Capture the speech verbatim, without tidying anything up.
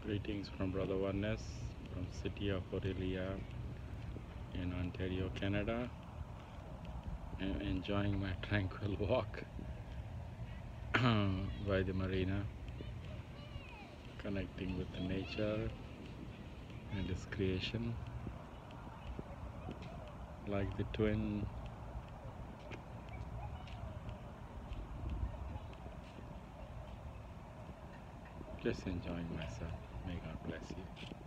Greetings from Brother Oneness from city of Aurelia in Ontario, Canada. I'm enjoying my tranquil walk by the marina, connecting with the nature and its creation, like the twin just enjoying myself. May God bless you.